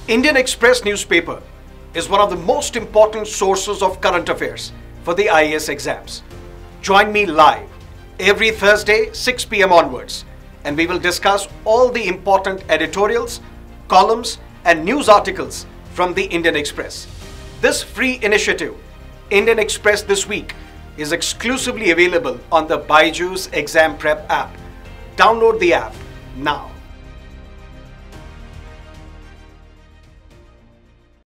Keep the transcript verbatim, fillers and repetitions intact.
Indian Express newspaper is one of the most important sources of current affairs for the I A S exams. Join me live every Thursday six p m onwards, and we will discuss all the important editorials, columns and news articles from the Indian Express. This free initiative, Indian Express This Week, is exclusively available on the BYJU'S Exam Prep app. Download the app now.